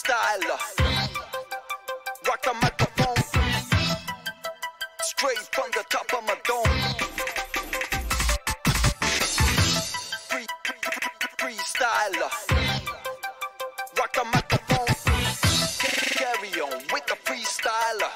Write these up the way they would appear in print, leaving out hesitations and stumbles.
freestyler. Rock the microphone, straight from the top of my dome. Freestyler. Rock the microphone, carry on with the freestyler.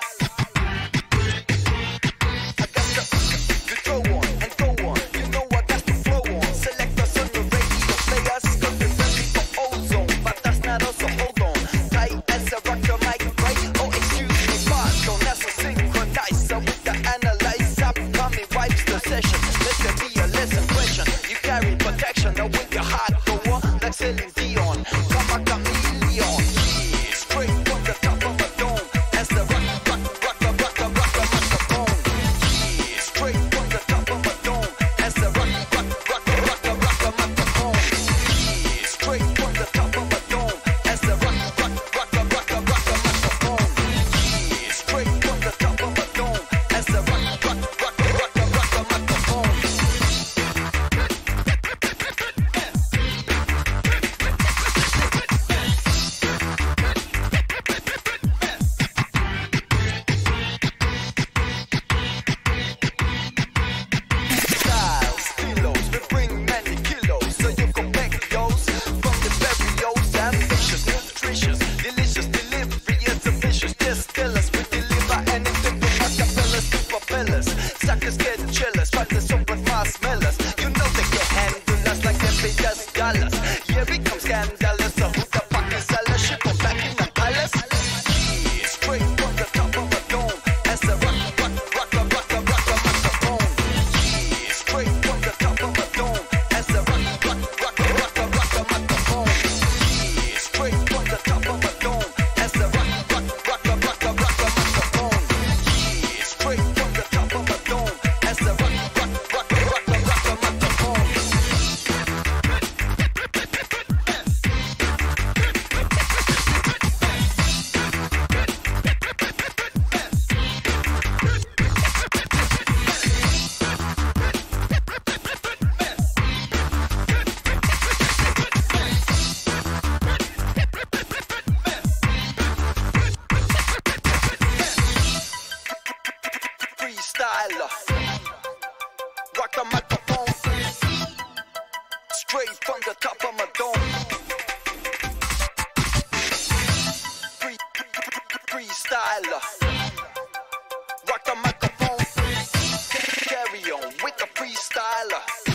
I got to go on and go on. You know I got to flow on. Select us on your radio players, cause we're ready for ozone. But that's not us, so hold on. Tight as a rock the mic, right? Oh, excuse me, pardon. That's a synchronizer with the analyzer. Upcoming wipes the session. Let there be a lesson question. You carry protection, now with your heart go on. Like Celine Dion, come a chameleon. Straight from the top of a dome. As the rock the microphone. Straight from the top of a dome. As the rock the microphone. Straight from the top of a dome. As the rock the microphone. Straight from the top of a dome. As the rock the microphone. Styles, kilos, we bring many kilos, so you can pack those from the burials. Ambitious, nutritious, delicious delivery is ambitious. Just tell us we deliver anything from acapellas to propellers. Suckers get jealous, but the super fast smellers. You know they can handle us like they pay us dollars. Here we come scandalous, so who the fuck is sellers? Ship on back in the palace. Straight from the top of a dome, as the rock the microphone. Straight from the top of a dome, as the rock the microphone. Straight from the top of a dome, as the rock the microphone. Straight from the top of a dome, as the rock the microphone. Freestyler. Rock the microphone, straight from the top of my dome. Freestyler. Rock the microphone, carry on with the freestyler.